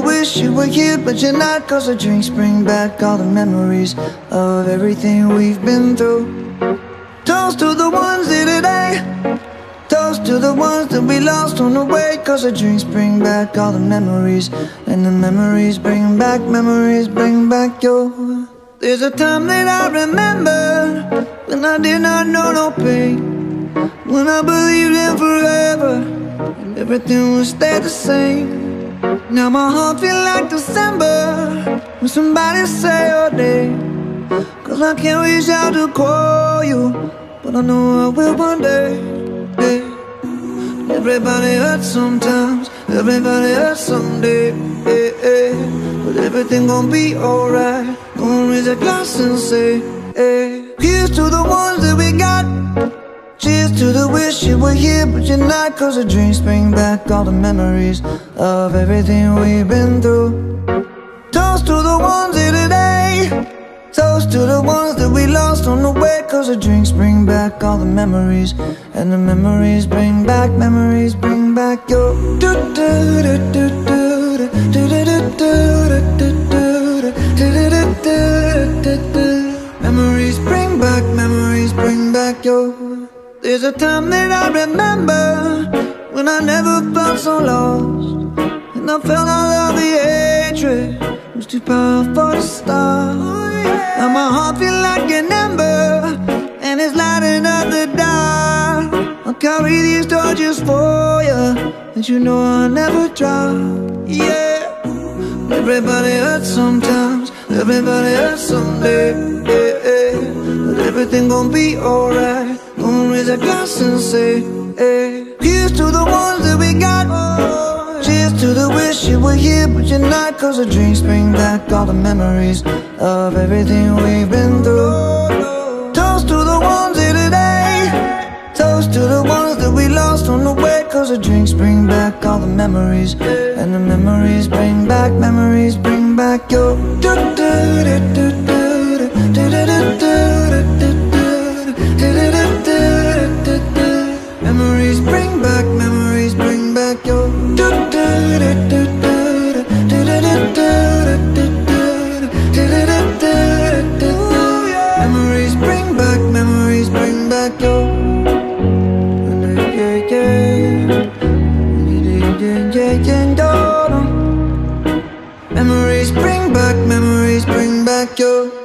wish you were here, but you're not. Cause the drinks bring back all the memories of everything we've been through. Toast to the ones here today, toast to the ones that we lost on the way. Cause the drinks bring back all the memories, and the memories bring back your. There's a time that I remember when I did not know no pain, when I believed in forever and everything would stay the same. Now my heart feel like December when somebody say your name. Cause I can't reach out to call you, but I know I will one day. Hey. Everybody hurts sometimes, everybody hurts someday. Hey, hey. But everything gon' be alright. Gonna raise a glass and say, hey. Here's to the ones that we got. Cheers to the wish you were here, but you're not. Cause the drinks bring back all the memories of everything we've been through. Toast to the ones here today, toast to the ones that we lost on the way. Cause the drinks bring back all the memories, and the memories bring back your. Memories bring back your. There's a time that I remember when I never felt so lost, and I felt all of the hatred was too powerful to stop. Now my heart feel like an ember, and it's lighting up the dark. I'll carry these torches for you, and you know I'll never drop. Yeah. Everybody hurts sometimes, everybody hurts someday. Yeah, yeah. But everything gon' be alright. Gonna raise a glass and say, hey. Here's to the ones that we got. Cheers to the wish you were here, but you're not. Cause the drinks bring back all the memories of everything we've been through. Toast to the ones here today, toast to the ones that we lost on the way. Cause the drinks bring back all the memories, and the memories bring back your. Memories bring back your. Memories bring back your. Memories bring back your.